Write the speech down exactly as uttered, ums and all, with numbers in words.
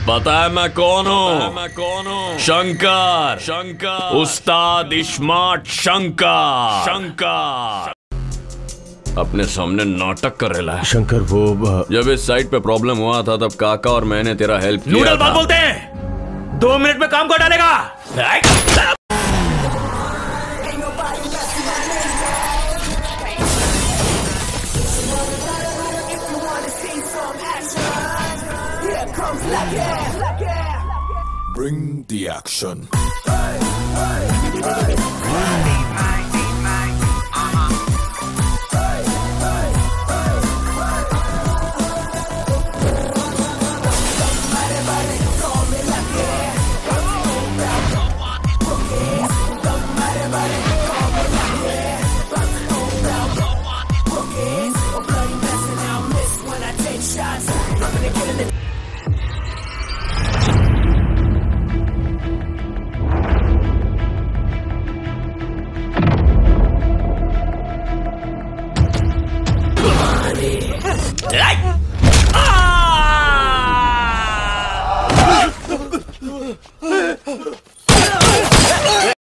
पता है मैं कौन हूँ? मैं कौन हूँ? शंकर। शंकर उस्ताद इस्मार्ट शंकर। शंकर अपने सामने नाटक कर रहा है। शंकर वो जब इस साइट पे प्रॉब्लम हुआ था तब काका और मैंने तेरा हेल्प किया। नूडल बात बोलते हैं, दो मिनट में काम कर डालेगा। Bring the action. Ah!